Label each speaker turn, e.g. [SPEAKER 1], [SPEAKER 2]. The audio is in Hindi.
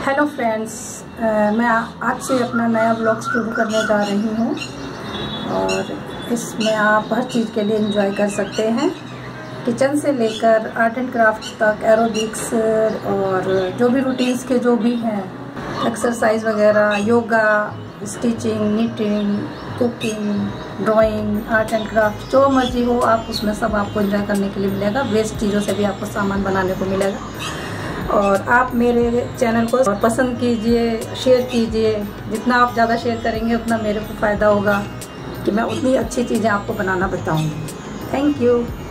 [SPEAKER 1] हेलो फ्रेंड्स, मैं आज से अपना नया ब्लॉग शुरू करने जा रही हूँ और इसमें आप हर चीज़ के लिए एंजॉय कर सकते हैं। किचन से लेकर आर्ट एंड क्राफ्ट तक, एरोबिक्स और जो भी रूटीन्स के जो भी हैं, एक्सरसाइज वगैरह, yoga, stitching, knitting, cooking, drawing, art and craft, जो मर्जी हो आप उसमें सब आपको एंजॉय करने के लिए मिलेगा। वेस्ट चीज़ों से भी आपको सामान बनाने को मिलेगा। और आप मेरे चैनल को पसंद कीजिए, शेयर कीजिए। जितना आप ज़्यादा शेयर करेंगे उतना मेरे को फ़ायदा होगा कि मैं उतनी अच्छी चीज़ें आपको बनाना बताऊँगी। Thank you.